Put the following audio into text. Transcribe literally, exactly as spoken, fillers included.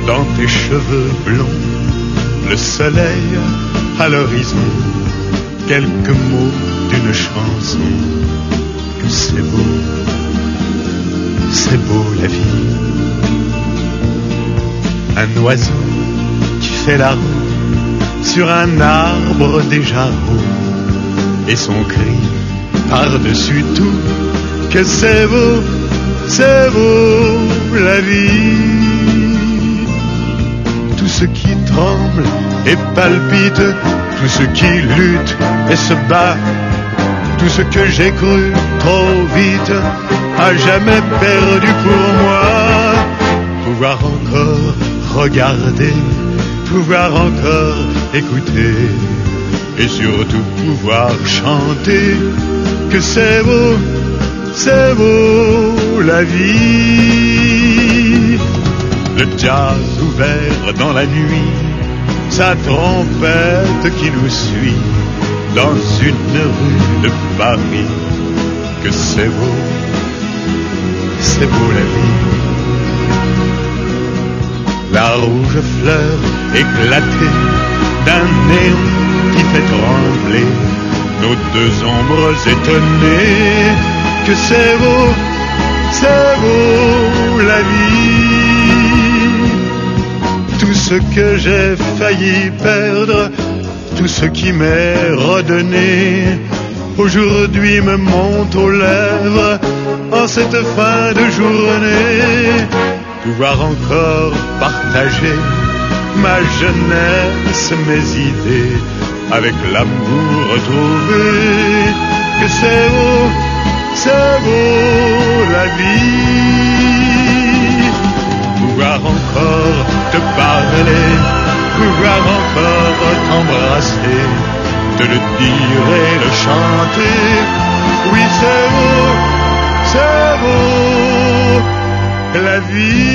dans tes cheveux blonds, le soleil à l'horizon, quelques mots d'une chanson. Que c'est beau, c'est beau la vie. Un oiseau qui fait la roue sur un arbre déjà roux, et son cri par-dessus tout, que c'est beau, c'est beau la vie. Tout ce qui tremble et palpite, tout ce qui lutte et se bat, tout ce que j'ai cru trop vite, à jamais perdu pour moi. Pouvoir encore regarder, pouvoir encore écouter, et surtout pouvoir chanter, que c'est beau, c'est beau la vie. Le jazz ouvert dans la nuit, sa trompette qui nous suit dans une rue de Paris. Que c'est beau, c'est beau la vie. La rouge fleur éclatée d'un néon qui fait trembler nos deux ombres étonnées. Que c'est beau, c'est beau la vie. Tout ce que j'ai failli perdre, tout ce qui m'est redonné, aujourd'hui me monte aux lèvres en cette fin de journée. Pouvoir encore partager ma jeunesse, mes idées, avec l'amour retrouvé. Que c'est beau, c'est beau la vie. Pouvoir encore te parler, pouvoir encore t'embrasser, te le dire et le chanter. Oui, c'est beau, c'est beau la vie.